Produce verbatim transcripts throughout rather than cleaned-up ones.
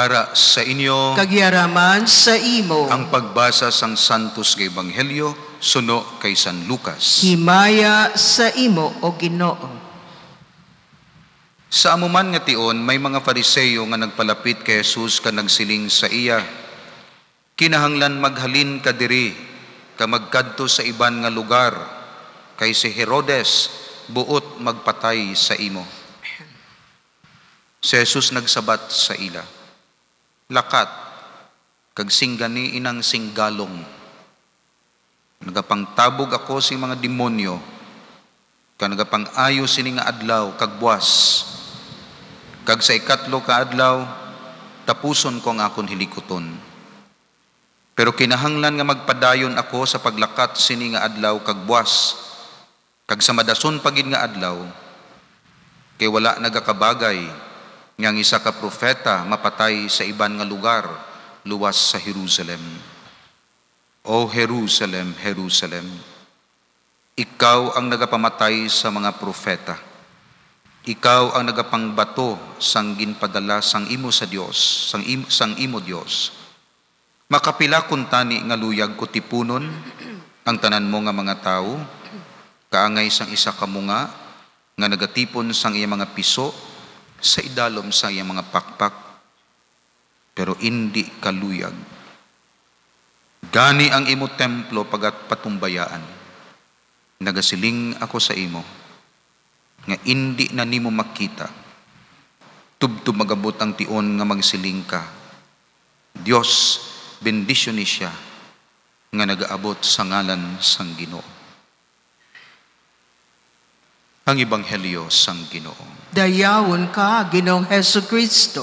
Yara sa inyo. Kagyaraman sa imo. Ang pagbasa sang Santos nga Ebanghelyo suno kay San Lucas. Himaya sa imo o Ginoo. Sa amuman nga tion may mga Fariseo nga nagpalapit kay Jesus ka nagsiling sa iya, kinahanglan maghalin ka diri ka magkadto sa iban nga lugar kay si Herodes buot magpatay sa imo. Si Jesus nagsabat sa ila, lakat kag singgani inang singgalong. Nagapangtabog ako si mga demonyo, kag nagapang-ayo sini nga adlaw kag buwas. Kag sa ikatlo ka adlaw tapuson ko ang akon hilikoton. Pero kinahanglan nga magpadayon ako sa paglakat sini nga adlaw kag buwas. Kag sa madason pagid nga adlaw kay wala nagakabagay nga ang isa ka propeta mapatay sa iban nga lugar luwas sa Jerusalem. O Jerusalem, Jerusalem, ikaw ang nagapamatay sa mga propeta. Ikaw ang nagapangbato sang ginpadala sang imo sa Dios, sang imo, sang imo Dios. Makapila kun tani nga luyag ko tipunon ang tanan mo nga mga tao, kaangay sang isa ka munga nga nagatipon sang iya mga piso sa idalom sa iyang mga pakpak, pero hindi kaluyag. Gani ang imo templo pagat patumbayaan. Nagasiling ako sa imo nga hindi na nimo makita tubtub magabot ang tion nga magsiling ka. Dios bendisyon ni siya nga nagaabot sa ngalan sang Ginoo. Ang Ebanghelyo sang Ginoo. Dayawon ka, Ginoong Hesukristo.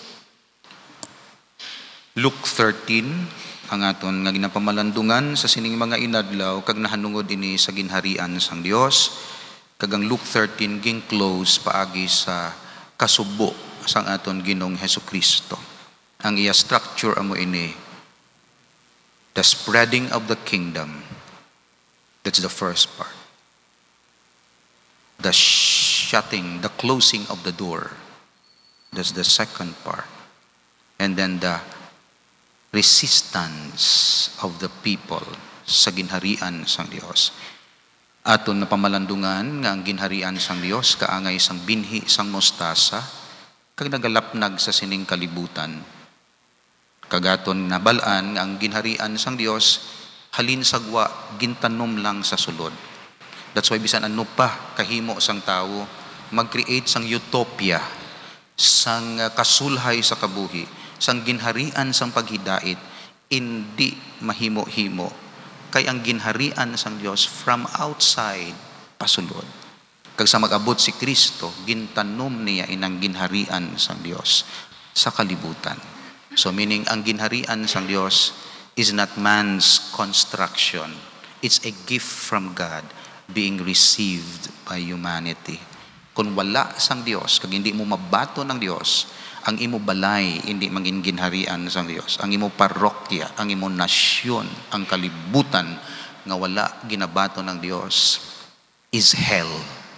Luke thirteen, ang aton nga ginapamalandungan sa sining mga inadlaw kag nahanungod ini sa ginharian sang Dios. Kag ang Luke thirteen ging close paagi sa kasubo sang aton Ginoong Hesukristo. Ang iya structure amo ini, the spreading of the kingdom. That's the first part. The shutting, the closing of the door. That's the second part. And then the resistance of the people sa ginharian sang Dios. Aton na pamalandungan nga ang ginharian sang Dios kaangay sang binhi sang mostasa kag nagalapnag sa sining kalibutan. Kagaton nabalaan nga ang ginharian sang Dios halin sagwa gintanom lang sa sulod. That's why bisan ano pa kahimo sang tao mag-create sang utopia, sang kasulhay sa kabuhi, sang ginharian sang paghidait, hindi mahimo-himo. Kay ang ginharian sang Dios from outside pasulod. Kag sa mag-abot si Kristo, gintanom niya inang ginharian sang Dios sa kalibutan. So meaning ang ginharian sang Dios is not man's construction. It's a gift from God being received by humanity. Kung wala sang Dios, kag hindi mo mabato ng Dios, ang imo balay hindi maging ginharian sang Dios. Ang imo parokya, ang imo nasyon, ang kalibutan nga wala ginabato ng Dios is hell.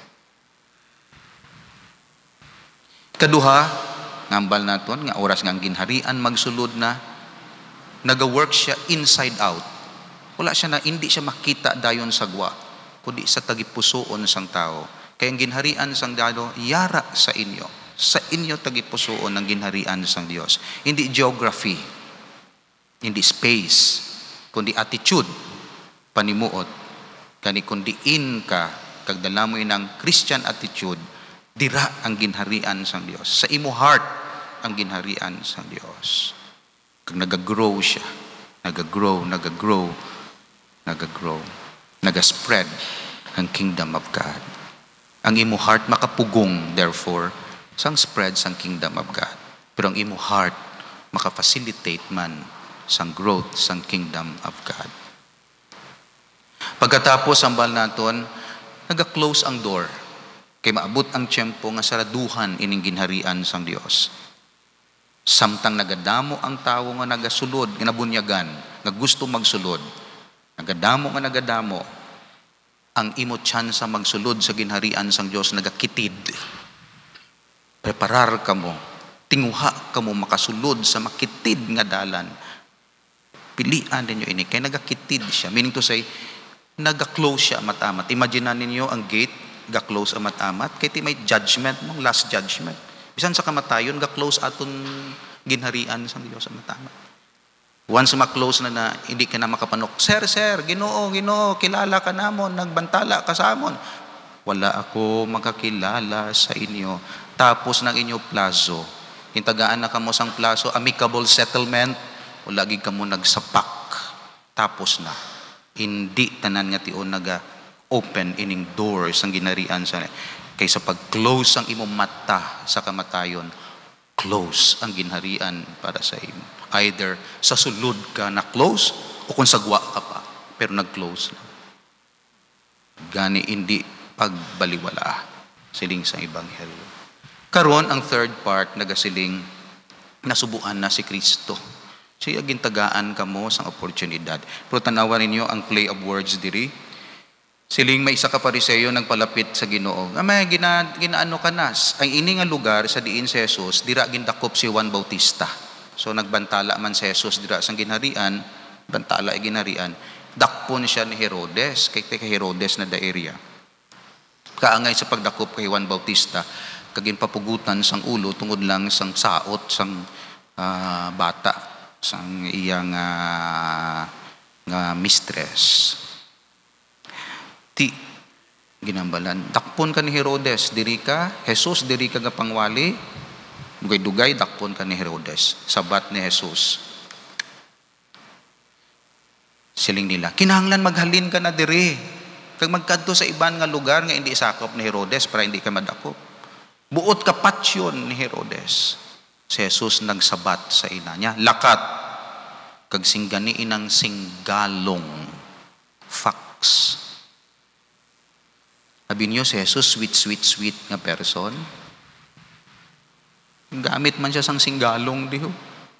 Kaduha, ngambal naton nga oras nga ang ginharian magsulod na, naga-work siya inside out. Wala siya na, hindi siya makita dayon sagwa, kundi sa tagipusoon sang tao. Kaya ang ginharian sang Dios, yara sa inyo. Sa inyo tagipusoon ang ginharian sang Dios. Hindi geography, hindi space, kundi attitude, panimuot. Kani kundi in ka, kag dala mo inang Christian attitude, dira ang ginharian sang Dios. Sa imo heart, ang ginharian sang Dios. Kag nagagrow siya, nagagrow, nagagrow, nagagrow, nagaspread ang kingdom of God. Ang imo heart makapugong, therefore, sang spread sang kingdom of God. Pero ang imo heart makafacilitate man sang growth sang kingdom of God. Pagkatapos ang bal naton, naga-close ang door. Kay maabot ang tiyempo nga saraduhan ining ginharian sang Dios. Samtang nagadamo ang tawo nga nagasulod, nga nabunyagan, nga gusto magsulod, nagadamo nga nagadamo, ang imo tsansa magsulod sa ginharian sang Dios nagakitid. Preparar ka mo tinguha kamo makasulod sa makitid nga dalan. Pilian ninyo ini kay nagakitid siya, meaning to say naga-close siya amat-amat. Imagine ninyo ang gate ga-close amat-amat kay ti may judgment mong last judgment. Bisan sa kamatayon ga-close aton ginharian sang Dios amat-amat. Once ma-close na na hindi ka na makapanok, sir sir Ginoo Ginoo kilala ka namon, nagbantala ka sa amon. Wala ako makakilala sa inyo. Tapos ng inyo plazo, hintagaan na kamo sang plazo, amicable settlement, wala gid kamo nagsapak. Tapos na. Hindi tanan nga tion naga open ining doors ang ginarian sa kaysa pag-close ang imong mata sa kamatayon, close ang ginharian para sa imo. Either sa sulod ka na close o kung sagwa ka pa pero nag-close na. Gani hindi pagbaliwala siling sa ebanghelyo. Karon ang third part nagasiling nasubuan na si Kristo. Siya gintagaan kamo sang oportunidad. Pero tanawan ninyo ang play of words diri. Siling may isa ka Pariseo nagpalapit sa Ginoo. Amay gina, ginaano ka nas. Ang ini nga lugar sa diin si Jesus, dira gindakop si Juan Bautista. So nagbantala man si Jesus dira sang ginharian, bantala ay ginharian. Dakpon siya ni Herodes, kay kay Herodes na da area. Kaangay sa pagdakop kay Juan Bautista, kagin papugutan sang ulo tungod lang sang saot sang uh, bata sang iyang uh, nga mistress. Ti ginambalan dakpon ka ni Herodes diri ka Jesus diri ka nga pangwali dugay-dugay dakpon ka ni Herodes sabat ni Jesus. Siling nila kinahanglan maghalin ka na diri kag magkadto sa iban nga lugar nga hindi sakop ni Herodes para hindi ka madakop. Buot ka patsyon ni Herodes. Si Jesus nagsabat sa ina niya, lakat kag singgani inang singgalong facts. Sabi niyo si Jesus sweet sweet sweet nga person. Gamit man siya sang singgalong diho.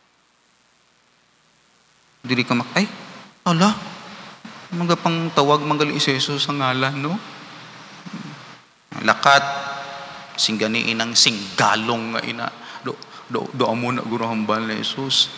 Dili ka mak ay ala mga pang tawag manggali si Jesus ang ngalan no. Lakat singgani inang singgalong nga ina. Do do do amo na guro hambal ni Jesus.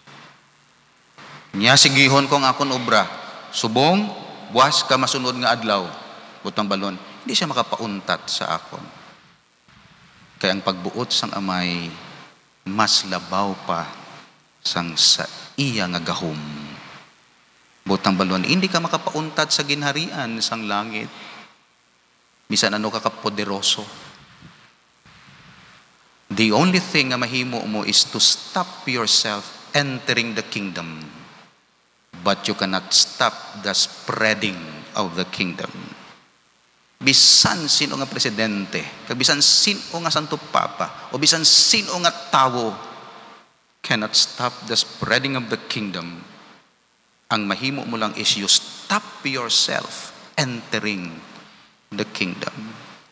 Nya sigihon kong akon obra. Subong buwas ka masunod nga adlaw. Butang balon, hindi siya makapauntat sa akon. Kaya ang pagbuot sang amay mas labaw pa sang sa iya nga gahom. Butang balon, hindi ka makapauntat sa ginharian sang langit. Bisan ano ka kapoderoso. The only thing nga mahimo mo is to stop yourself entering the kingdom. But you cannot stop the spreading of the kingdom. Bisan sino nga presidente, kag bisan sino nga santo papa, o bisan sino nga tawo, cannot stop the spreading of the kingdom. Ang mahimo mo lang is you stop yourself entering the kingdom.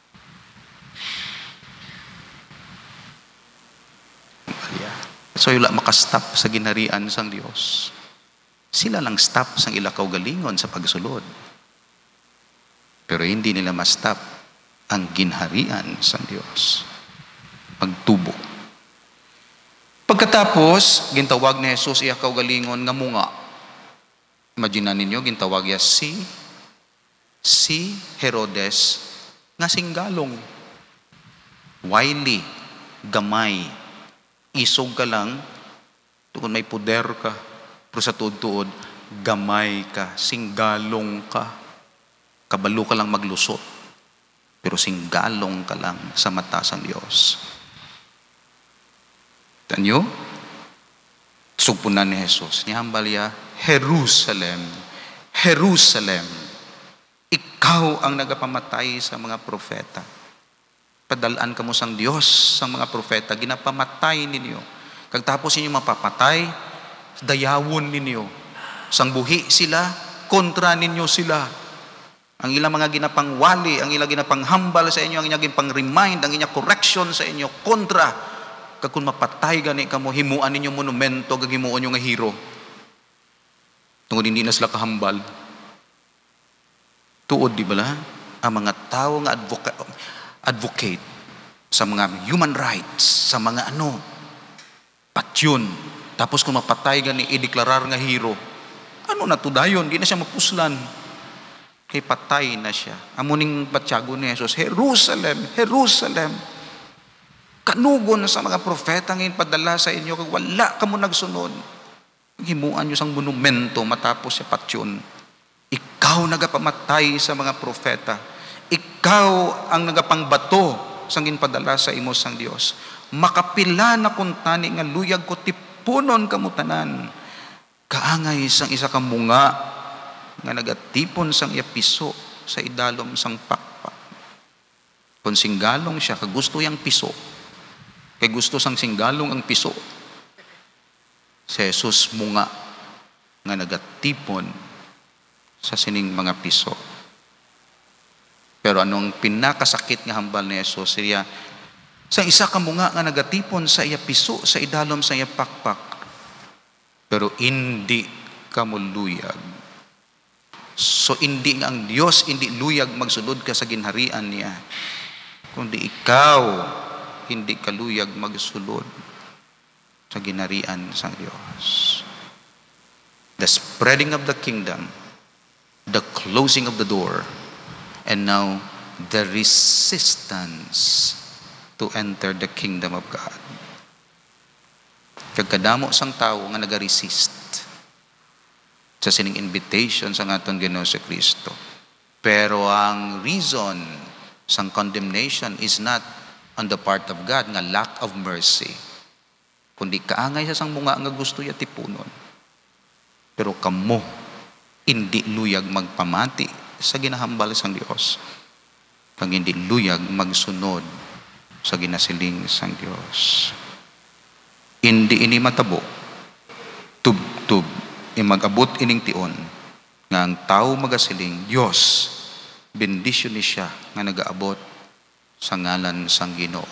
So wala makastop sa ginharian sang Dios. Sila lang stop sang ilakaw galingon sa pagsulod. Pero hindi nila ma-stop ang ginharian sang Dios. Pagtubo. Pagkatapos, gintawag ni Jesus iyakaw galingon nga munga. Imagine ninyo, gintawag niya si si Herodes nga singgalong. Wily, gamay, isog ka lang, tukon may puder ka, pero sa tuod-tuod, gamay ka, singgalong ka, kabalo ka lang maglusot, pero singgalong ka lang sa mata sang Diyos. Tanyo? Sugpunan ni Jesus, nihambal ya, Jerusalem, Jerusalem, ikaw ang nagapamatay sa mga propeta. Padalaan kamo sang Dios sang mga propeta ginapamatay ninyo. Kag tapos inyo mapapatay, dayawon ninyo. Sang buhi sila, kontra ninyo sila. Ang ilang mga ginapangwali, ang ilang ginapanghambal sa inyo, ang ilang ginapang-remind, ang ilang correction sa inyo, kontra. Kag kung mapatay gani kamo, himuan ninyo monumento, kag himuon nyo nga hero. Tungod hindi na sila kahambal. Tuod, di ba la? Ang mga tao nga advocate, advocate sa mga human rights, sa mga ano, patyon. Tapos kung mapatay gani i-deklarar nga hero, ano na to dayon? Di na siya mapuslan. Kay patay na siya. Amuning patyago ni Jesus, Jerusalem, Jerusalem, kanugon sa mga propeta ngayon padala sa inyo, kag wala ka mo nagsunod. Himuan nyo sang monumento matapos siya patyon. Ikaw nagapamatay sa mga propeta. Ikaw ang nagapangbato sang ginpadala sa imo sang Dios. Makapila na kuntani nga luyag ko tipunon kamutanan. Kaangay sang isa ka munga nga nagatipon sang iya piso sa idalom sang pakpak. Kung singgalong siya, kagusto yang piso. Kay gusto sang singgalong ang piso. Si Jesus munga nga nagatipon sa sining mga piso. Pero anong pinakasakit nga hambal ni Jesus, siya sa isa ka munga nga nagatipon sa iya piso, sa idalom sa iya pakpak. Pero hindi ka mo luyag. So hindi nga ang Diyos, hindi luyag magsulod ka sa ginharian niya. Kundi ikaw, hindi ka luyag magsulod sa ginharian sa Diyos. The spreading of the kingdom, the closing of the door, and now the resistance to enter the kingdom of God. Kagkadamo sang tao nga nag-resist sa sining invitation sa aton Ginoo si Kristo. Pero ang reason sang condemnation is not on the part of God nga lack of mercy, kundi kaangay sa sang munga nga gusto ya tipunon. Pero kamo hindi luyag magpamati sa ginahambal sang Dios, kang hindi luyag magsunod sa ginasiling sang Dios. Hindi ini matabo tub-tub imag-abot ining tion nga ang tao magasiling Dios bendisyon ni siya nga nagaabot sa ngalan sang Ginoo.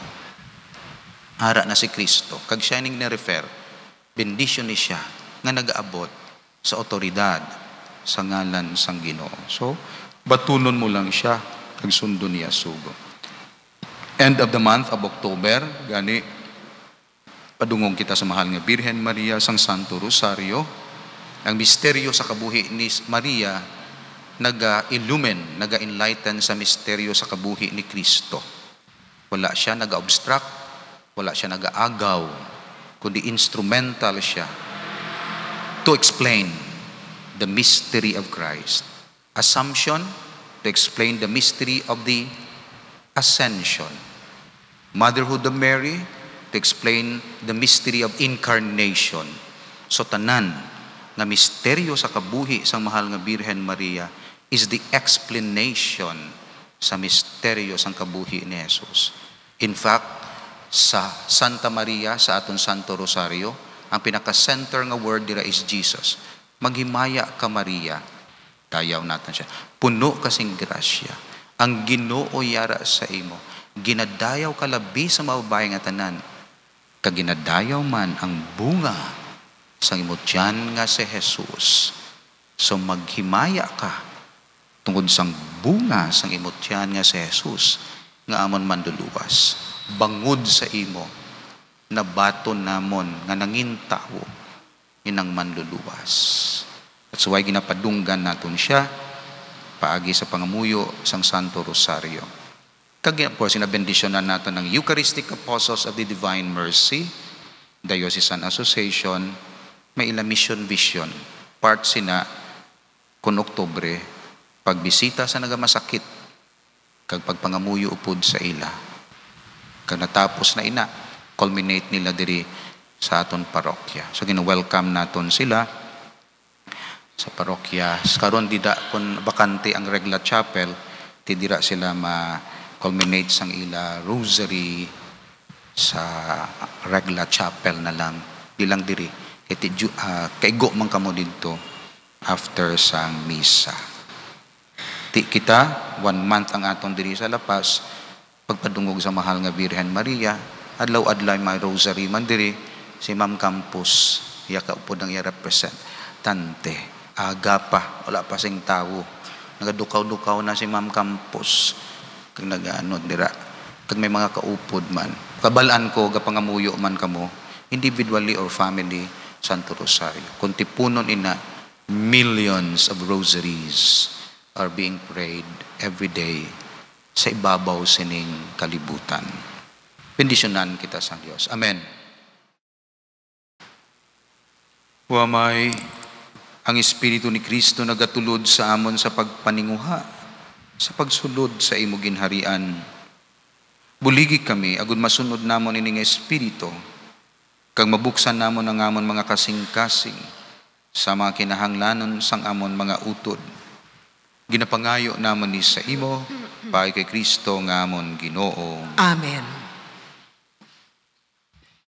Ara na si Kristo kag siya ning ni-refer, bendisyon ni siya nga nagaabot sa otoridad sa ngalan sang Ginoo. So batunon mo lang siya kag sundo niya sugo. End of the month of October, gani padungong kita sa mahal nga Birhen Maria sang Santo Rosario. Ang misteryo sa kabuhi ni Maria naga-illumine, naga-enlighten sa misteryo sa kabuhi ni Kristo. Wala siya naga-obstruct, wala siya naga-agaw, kundi instrumental siya to explain the mystery of Christ. Assumption, to explain the mystery of the ascension. Motherhood of Mary, to explain the mystery of incarnation. So tanan nga misteryo sa kabuhi sang mahal nga Birhen Maria is the explanation sa misteryo sang kabuhi ni Jesus. In fact, sa Santa Maria, sa aton Santo Rosario, ang pinaka-center nga word dira is Jesus. Maghimaya ka Maria, dayaw natin siya. Puno kasing grasya. Ang Ginoo yara sa imo. Ginadayaw ka labi sa mababae nga tanan. Kaginadayaw man ang bunga sa imo tiyan nga si Jesus. So maghimaya ka tungod sang bunga sang imo tiyan nga si Jesus nga amon manduluwas. Bangod sa imo na baton namon nga nangintawo inang manluluwas. That's why ginapadunggan naton siya paagi sa pangamuyo sang Santo Rosario. Kagyan po, sinabendisyonan natin ng Eucharistic Apostles of the Divine Mercy, Diocesan Association, may ila mission vision. Part sina, kung Oktubre, pagbisita sa nagamasakit, kag pagpangamuyo upod sa ila. Kag natapos na ina, culminate nila diri sa aton parokya. So, gina-welcome naton sila sa parokya. Karon dida, kung bakante ang Regla Chapel, tidira sila ma culminate sang ila rosary sa Regla Chapel na lang. Di lang diri. Kay uh, kaigo man kamo dito after sang misa. Ti kita, one month ang atong diri sa Lapas, pagpadungog sa mahal nga Birhen Maria, adlaw-adlaw may rosary man diri, si Ma'am Campus, iya ka upod ang i-represent. Tante, aga pa, wala pa sing tao. Nagadukaw-dukaw na si Ma'am Campus. Kag nagaano dira, kag may mga kaupod man. Kabalaan ko gapangamuyo man kamo, individually or family, Santo Rosario. Kung tipunon ina, millions of rosaries are being prayed every day sa ibabaw sining kalibutan. Bendisyonan kita sa Diyos. Amen. Wamay, ang Espiritu ni Kristo nagatulod sa amon sa pagpaninguha, sa pagsulod sa imo ginharian. Buligi kami, agud masunod namon ining Espiritu, kag mabuksan namon ang amon mga kasing-kasing sa mga kinahanglanon sang amon mga utod. Ginapangayo namon ni sa imo, paay kay Kristo nga amon Ginoo. Amen.